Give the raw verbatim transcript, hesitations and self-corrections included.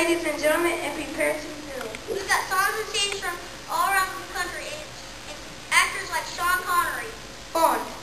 Ladies and gentlemen, and prepare to film. We've got songs and scenes from all around the country, and, and actors like Sean Connery. On.